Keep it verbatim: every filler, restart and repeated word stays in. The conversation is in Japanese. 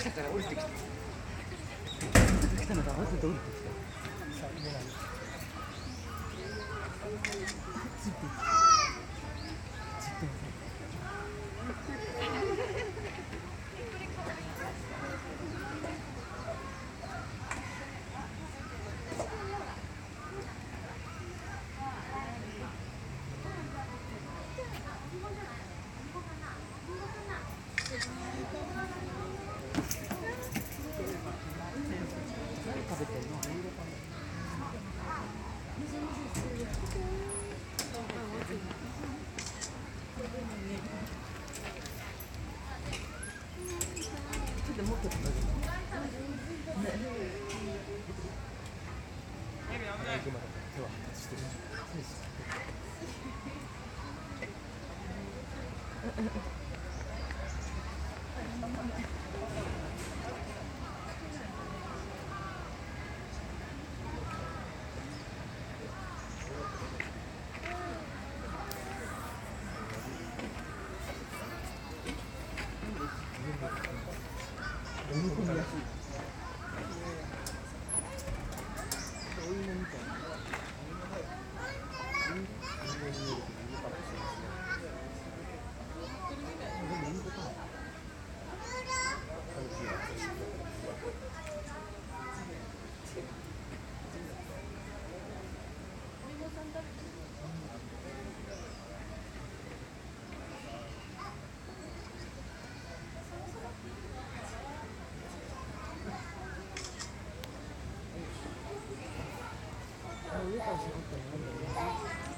下から降りてきて来たのが慌てて降りてきた。ついてついて食べてんの？ちょっともっと食べる。手は外してる。飲み込みやすい。お芋みたいな。上から絞ったらなんだろう。